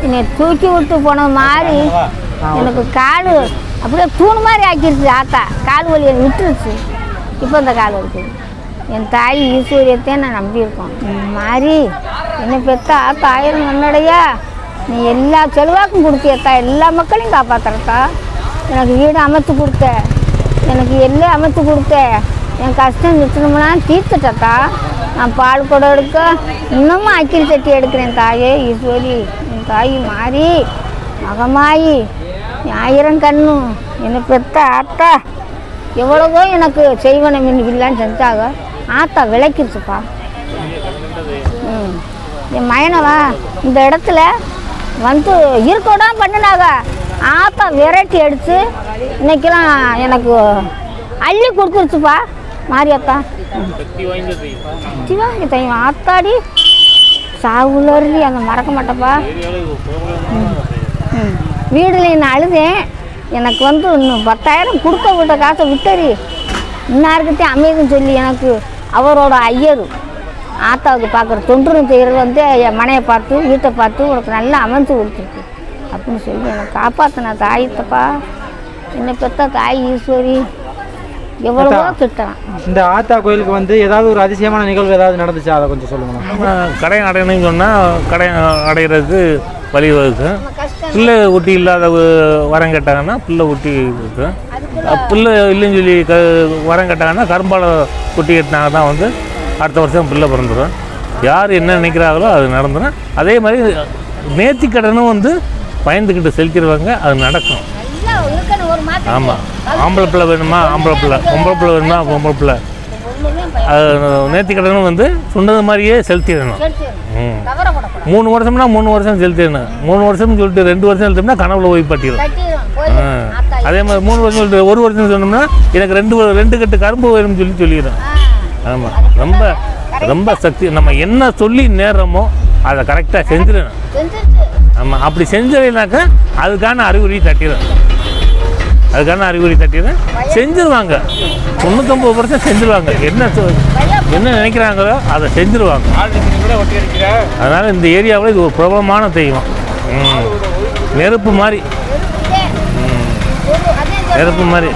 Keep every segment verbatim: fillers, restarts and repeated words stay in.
என்னை தூக்கி விட்டு போன மாதிரி எனக்கு கால் அப்படியே தூண் மாதிரி ஆக்கிடுச்சு. ஆத்தா கால் வலி எனக்கு விட்டுருச்சு. இப்போ இந்த கால் இருக்குது. என் தாய் ஈஸ்வரியத்தையும் நான் நம்பியிருக்கோம். மாதிரி என்னை பெற்ற ஆத்தா ஆயிரம் நன்னடையா நீ எல்லா செலவாக்கும் கொடுத்தியத்தா, எல்லா மக்களையும் காப்பாற்றுறத்தா. எனக்கு வீடு அமைச்சு கொடுத்த, எனக்கு எல்லாம் அமைச்சு கொடுத்த, என் கஷ்டம் நிறுத்தணும்னா தீர்த்துட்டத்தா. நான் பால் கூட எடுக்க இன்னமும் அக்கில் சட்டி எடுக்கிறேன் தாயே ஈஸ்வரி. என் தாய் மாறி மகமாயி ஆயிரம் கண்ணு என்னை பெற்ற ஆத்தா எவ்வளவோ எனக்கு செய்வன மின் இல்லான்னு செஞ்சாங்க. ஆத்தா விளக்கிடுச்சுப்பா. ம் என் மயனவா இந்த இடத்துல வந்து இருக்கோடான் பண்ணினாங்க. ஆத்தா விரட்டி அடித்து இன்னைக்கெல்லாம் எனக்கு அள்ளி கொடுத்துருச்சுப்பா மாரியாத்தா. சிவாங்கி தைவம் ஆத்தாடி சாவுலரி அந்த மறக்க மாட்டேப்பா. ம் ம் வீடுல நான் அழுதேன். எனக்கு வந்து இன்னும் பத்தாயிரம் கொடுக்க விட்ட காசை விட்டறி இன்னாருக்கிட்டே அமைதுன்னு சொல்லி எனக்கு அவரோட ஐயர் ஆத்தாவுக்கு பார்க்குற தொண்டுன்னு செய்கிறது வந்து என் மனையை பார்த்து வீட்டை பார்த்து உனக்கு நல்லா அமைஞ்சு கொடுத்துருக்கு அப்படின்னு சொல்லி எனக்கு காப்பாற்றின தாயத்தப்பா. என்னை பெற்ற தாய் ஈஸ்வரி எவ்வளவோ திட்டலாம். இந்த ஆத்தா கோயிலுக்கு வந்து ஏதாவது ஒரு அதிசயமான நிகழ்வு ஏதாவது நடந்துச்சா அதை கொஞ்சம் சொல்லுங்க. கடை அடையணும்னு சொன்னால் கடை அடைகிறதுக்கு வழி வகுக்கும். பிள்ளை ஊட்டி இல்லாத வரம் கேட்டாங்கன்னா பிள்ளை ஊட்டி இருக்கும். பிள்ளை இல்லைன்னு சொல்லி க வரம் கேட்டாங்கன்னா கரும்பாலை குட்டி கட்டினாங்க தான் வந்து அடுத்த வருஷம் பிள்ளை பிறந்துடும். யார் என்ன நினைக்கிறாங்களோ அது நடந்துடும். அதே மாதிரி நேர்த்தி கடனும் வந்து பயந்துக்கிட்டு செலுத்திடுவாங்க, அது நடக்கும். ஆமாம், ஆம்பளை பிள்ளை வேணுமா ஆம்பளை பிள்ளை, பொம்பளை பிள்ளை வேணுமா பொம்பளை பிள்ளை, அது நேர்த்தி கடனும் வந்து சொன்னது மாதிரியே செலுத்திடணும். ம் மூணு வருஷம்னா மூணு வருஷம் செலுத்திடணும். மூணு வருஷம்னு சொல்லிட்டு ரெண்டு வருஷம் செலுத்தோம்னா கனவுல போய் பட்டிடும். அதே மாதிரி மூணு வருஷம் சொல்லிட்டு ஒரு வருஷம் சொன்னோம்னா எனக்கு ரெண்டு ரெண்டு கட்டு கரும்பு வேணும்னு சொல்லி சொல்லிடுறோம். ஆமாம், ரொம்ப ரொம்ப சக்தி. நம்ம என்ன சொல்லி நேரமோ அதை கரெக்டாக செஞ்சிடணும். ஆமாம், அப்படி செஞ்சதுனாக்கா அதுக்கான அறிகுறி தட்டிடும். அதுக்கான அறிகுறி தட்டிடும் செஞ்சிருவாங்க. தொண்ணூத்தொம்பது பர்சன்ட் செஞ்சிருவாங்க. என்ன என்ன நினைக்கிறாங்களோ அதை செஞ்சிருவாங்க. அதனால் இந்த ஏரியாவில் இது ஒரு பிரபலமான தெய்வம். நெருப்பு மாதிரி நெருப்பு மாதிரி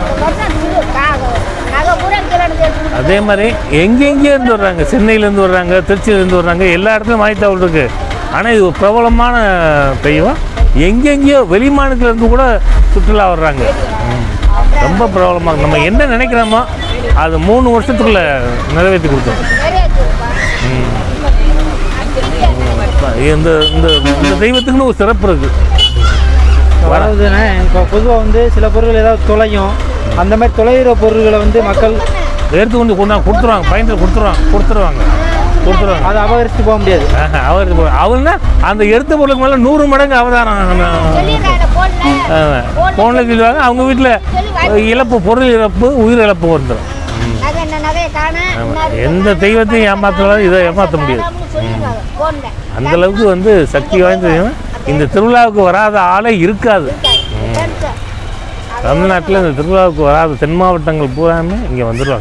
அதே மாதிரி எங்கெங்கேயும் இருந்து வர்றாங்க. சென்னையிலேருந்து வர்றாங்க, திருச்சியிலேருந்து வர்றாங்க, எல்லா இடத்துலையும் மாய்த்தாவல் இருக்குது. ஆனால் இது ஒரு பிரபலமான தெய்வம். எங்கெங்கேயோ வெளி மாநிலத்திலேருந்து கூட சுற்றுலா வர்றாங்க. ரொம்ப பிரபலமாக நம்ம என்ன நினைக்கிறோமோ அது மூணு வருஷத்துக்குள்ளே நிறைவேற்றி கொடுத்தோம். இந்த இந்த தெய்வத்துக்குன்னு ஒரு சிறப்பு இருக்குது. வராதுண்ணே. இப்போ பொதுவாக வந்து சில பொருட்கள் ஏதாவது தொலையும், அந்த மாதிரி தொலைகிற பொருள்களை வந்து மக்கள் எடுத்து கொண்டு கொண்டா கொடுத்துருவாங்க. பயணத்தில் கொடுத்துருவாங்க கொடுத்துருவாங்க கொடுத்துருவாங்க அதை அபகரித்து போக முடியாது. அபகரித்து போக அவங்கன்னா அந்த எடுத்த பொருளுக்கு மேலே நூறு மடங்கு அவதாரம் ஃபோனில் சொல்லுவாங்க. அவங்க வீட்டில் இழப்பு, பொருள் இழப்பு, உயிர் இழப்பு வந்துடும். எந்த தெய்வத்தையும் ஏமாற்றலாம், இதை ஏமாற்ற முடியாது. அந்தளவுக்கு வந்து சக்தி வாய்ந்த இந்த திருவிழாவுக்கு வராத ஆளே இருக்காது. தமிழ்நாட்டில் இந்த திருவிழாவுக்கு வராத தென் மாவட்டங்கள் பூராமே இங்கே வந்துடுவாங்க.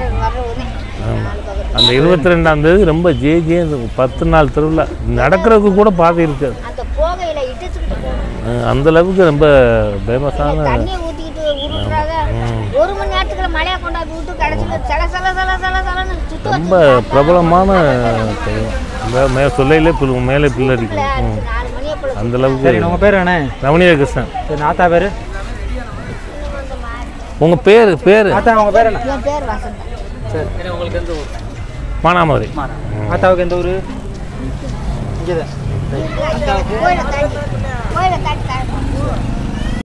அந்த இருபத்தி ரெண்டாம் தேதி ரொம்ப ஜே ஜே பத்து நாள் திருவிழா நடக்கிறதுக்கு கூட பாதை இருக்காது. அந்த அளவுக்கு ரொம்ப ஃபேமஸான ரொம்ப பிரபலமான மே சொல்லையிலே மேலே பிள்ளை அடிக்கும். அந்த அளவுக்கு. உங்கள் பேர் என்ன? ரமணிய கிருஷ்ணன். சரி, ஆத்தா பேர்? உங்கள் பேர் பேர் ஆத்தா உங்கள் பேர் என்ன? சரி, உங்களுக்கு எந்த ஊர்? மானாமதுரை. ஆத்தாவுக்கு எந்த ஊர்? இங்கே தான்.